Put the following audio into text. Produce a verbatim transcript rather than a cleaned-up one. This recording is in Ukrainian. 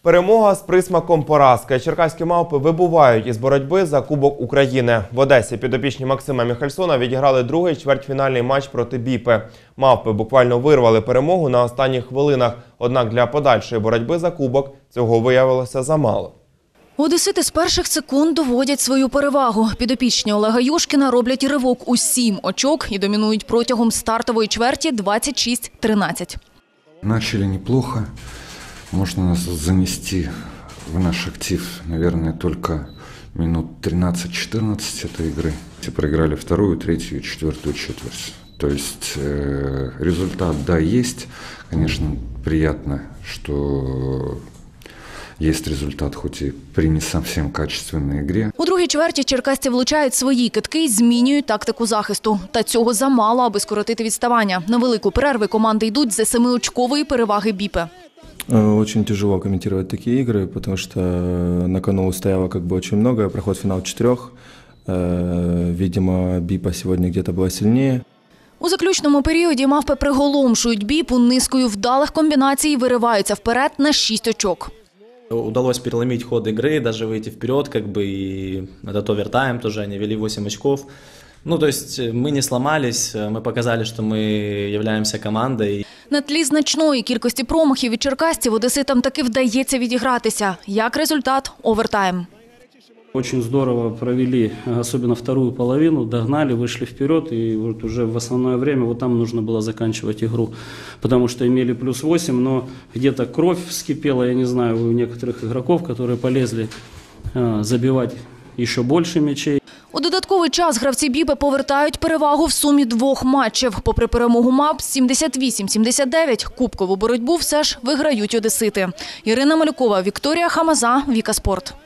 Перемога з присмаком поразки. Черкаські мавпи вибувають із боротьби за Кубок України. В Одесі підопічні Максима Міхельсона відіграли другий чвертьфінальний матч проти Біпи. Мавпи буквально вирвали перемогу на останніх хвилинах. Однак для подальшої боротьби за Кубок цього виявилося замало. Одесити з перших секунд доводять свою перевагу. Підопічні Олега Юшкіна роблять ривок у сім очок і домінують протягом стартової чверті двадцять шість тринадцять. Начали неплохо. Можно нас занести в наш актив, наверное, только минут тринадцать-четырнадцать этой игры. Проиграли вторую, третью и четвертую четверть. То есть э, результат, да, есть. Конечно, приятно, что есть результат, хоть и при не совсем качественной игре. У другій чверті черкасці влучають свої кидки і змінюють тактику захисту. Та цього замало, аби скоротити відставання. На велику перерву команди йдуть з семиочкової переваги Біпи. Очень тяжело комментировать такие игры, потому что на кону стояло как бы очень много, проход в финал четырех. Видимо, Бипа сегодня где-то была сильнее. У заключному періоді мавпи приголомшують Біпу низкою вдалих комбінацій і вириваються вперед на шість очок. Удалось переломить ход игры, даже выйти вперед, как бы, и этот овертайм тоже они вели восемь очков. Ну, то есть мы не сломались, мы показали, что мы являемся командой. На тлі значної кількості промахів від черкасців одеситам таки вдається відігратися. Як результат – овертайм. Очень здорово провели, особенно вторую половину, догнали, вышли вперед, и вот уже в основное время вот там нужно было заканчивать игру, потому что имели плюс восемь, но где-то кровь вскипела, я не знаю, у некоторых игроков, которые полезли забивать еще больше мячей. У додатковий час гравці Біпи повертають перевагу в сумі двох матчів. Попри перемогу МАП сімдесят вісім сімдесят дев'ять, кубкову боротьбу все ж виграють одесити. Ірина Малюкова, Вікторія Хамаза, Віка Спорт.